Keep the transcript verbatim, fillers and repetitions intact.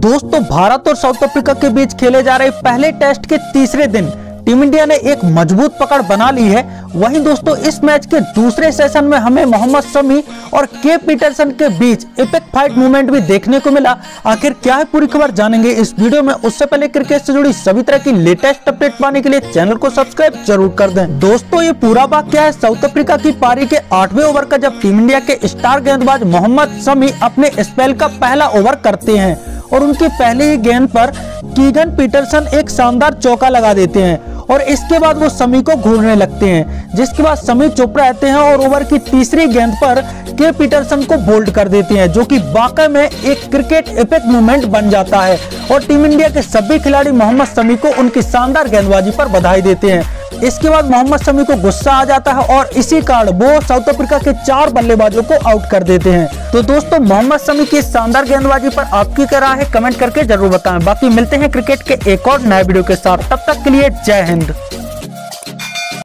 दोस्तों भारत और south Africa के बीच खेले जा रहे पहले टेस्ट के तीसरे दिन टीम इंडिया ने एक मजबूत पकड़ बना ली है। वहीं दोस्तों इस मैच के दूसरे सेशन में हमें मोहम्मद शमी और के पीटरसन के बीच एपिक फाइट मूवमेंट भी देखने को मिला। आखिर क्या है पूरी खबर जानेंगे इस वीडियो में। उससे पहले क्रिकेट से जुड़ी सभी तरह की लेटेस्ट अपडेट पाने के लिए चैनल को सब्सक्राइब जरूर कर दें। दोस्तों ये पूरा वाकया है साउथ अफ्रीका की पारी के आठवें ओवर का, जब टीम इंडिया के स्टार गेंदबाज मोहम्मद शमी अपने स्पेल का पहला ओवर करते हैं और उनकी पहले ही गेंद पर कीगन पीटरसन एक शानदार चौका लगा देते हैं और इसके बाद वो शमी को घूरने लगते हैं, जिसके बाद शमी चुप रहते हैं और ओवर की तीसरी गेंद पर के पीटरसन को बोल्ड कर देते हैं, जो कि वाकई में एक क्रिकेट एपिक मूवमेंट बन जाता है। और टीम इंडिया के सभी खिलाड़ी मोहम्मद शमी को उनकी शानदार गेंदबाजी पर बधाई देते हैं। इसके बाद मोहम्मद शमी को गुस्सा आ जाता है और इसी कारण वो साउथ अफ्रीका के चार बल्लेबाजों को आउट कर देते हैं। तो दोस्तों मोहम्मद शमी की शानदार गेंदबाजी पर आपकी क्या राय है, कमेंट करके जरूर बताएं। बाकी मिलते हैं क्रिकेट के एक और नए वीडियो के साथ, तब तक के लिए जय हिंद।